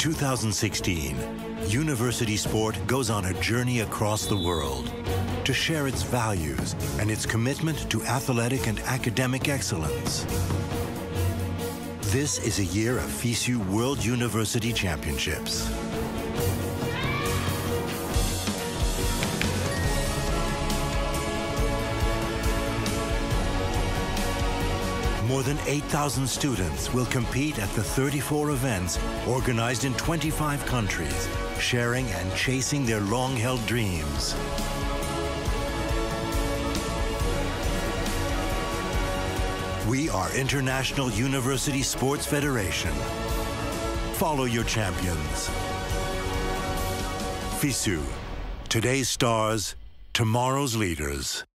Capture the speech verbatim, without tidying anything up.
two thousand sixteen, university sport goes on a journey across the world to share its values and its commitment to athletic and academic excellence. This is a year of FISU World University Championships. More than eight thousand students will compete at the thirty-four events organized in twenty-five countries, sharing and chasing their long-held dreams. We are International University Sports Federation. Follow your champions. FISU, today's stars, tomorrow's leaders.